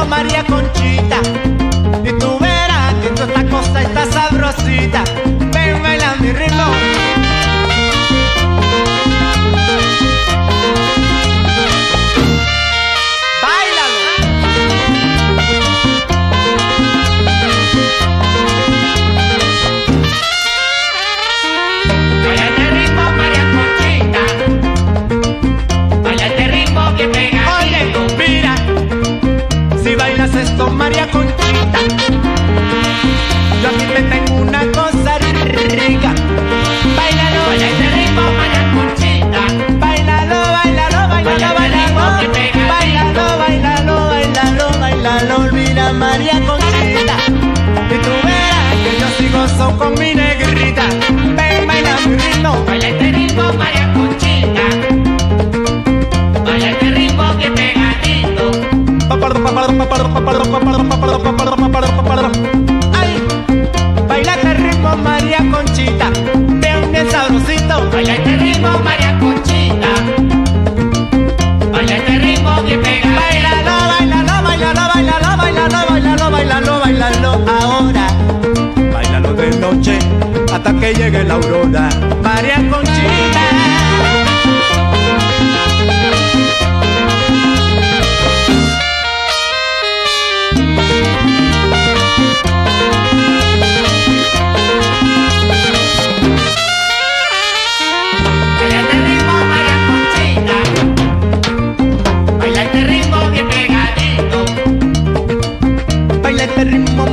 ritmo, María Conchita, y tú verás que toda esta cosa está sabrosita. Ven, baila mi ritmo. Esto, María Conchita, yo aquí te tengo una cosa rica. Báilalo, baila este ritmo, María Conchita. Báilalo, bailalo, bailalo, bailalo. Báilalo, bailalo, bailalo, bailalo. Mira, María Conchita, y tú verás que yo sigo son con mi negrita. Ven, baila mi ritmo. Baila este ritmo, María Conchita. Baila este ritmo que pegadito. Ay, baila este ritmo, María Conchita, bien, bien sabrosito. Baila este ritmo, María Conchita. Baila este ritmo que pega. Bailalo, bailalo, bailalo, bailalo, bailalo, bailalo, bailalo, bailalo. Ahora, bailalo de noche hasta que llegue la aurora, María Conchita. Baila este ritmo,